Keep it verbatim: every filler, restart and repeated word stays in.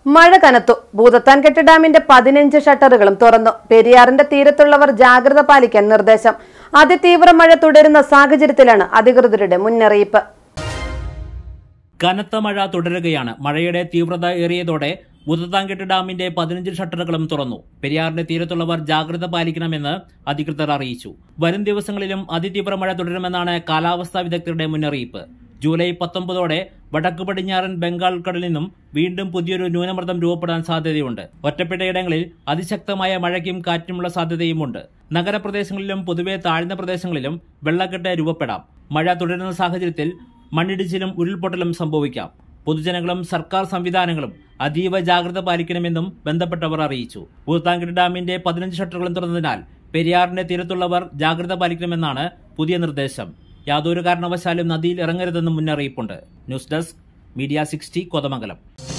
മഴ കനത്തു. ഭൂതത്താൻകെട്ട് ഡാമിന്റെ പതിനഞ്ച് ഷട്ടറുകളും തുറന്നു. പെരിയാറിന്റെ തീരത്തുള്ളവർ ജാഗ്രത പാലിക്കാൻ നിർദ്ദേശം. അതിതീവ്ര മഴ തുടരുന്ന സാഹചര്യത്തിലാണ് അധികൃതരുടെ മുന്നറിയിപ്പ്. കനത്ത മഴ തുടരുകയാണ്. മഴയുടെ തീവ്രത ഏറിയതോടെ ഭൂതത്താൻകെട്ട് ഡാമിന്റെ പതിനഞ്ച് ഷട്ടറുകളും തുറന്നു. പെരിയാറിന്റെ തീരത്തുള്ളവർ ജാഗ്രത പാലിക്കണമെന്ന് അധികൃതർ അറിയിച്ചു. വരും ദിവസങ്ങളിലും അതിതീവ്ര മഴ തുടരുമെന്നാണ് കാലാവസ്ഥാ വിദഗ്ധരുടെ മുന്നറിയിപ്പ്. ജൂലൈ പത്തൊമ്പതോടെ വടക്കു പടിഞ്ഞാറൻ ബംഗാൾ ഉൾക്കടലിൽ നിന്നും വീണ്ടും പുതിയൊരു ന്യൂനമർദ്ദം രൂപപ്പെടാൻ സാധ്യതയുണ്ട്. ഒറ്റപ്പെട്ടയിടങ്ങളിൽ അതിശക്തമായ മഴയ്ക്കും കാറ്റിനുമുള്ള സാധ്യതയുമുണ്ട്. നഗരപ്രദേശങ്ങളിലും പൊതുവെ താഴ്ന്ന പ്രദേശങ്ങളിലും വെള്ളക്കെട്ട് രൂപപ്പെടാം. മഴ തുടരുന്ന സാഹചര്യത്തിൽ മണ്ണിടിച്ചിലും ഉരുൾപൊട്ടലും സംഭവിക്കാം. പൊതുജനങ്ങളും സർക്കാർ സംവിധാനങ്ങളും അതീവ ജാഗ്രത പാലിക്കണമെന്നും ബന്ധപ്പെട്ടവർ അറിയിച്ചു. ഭൂതത്താൻകെട്ട് ഡാമിന്റെ പതിനഞ്ച് ഷട്ടറുകളും തുറന്നതിനാൽ പെരിയാറിന്റെ തീരത്തുള്ളവർ ജാഗ്രത പാലിക്കണമെന്നാണ് പുതിയ നിർദ്ദേശം. യാതൊരു കാരണവശാലും നദിയിൽ ഇറങ്ങരുതെന്നും മുന്നറിയിപ്പുണ്ട്. News desk media sixty Kothamangalam.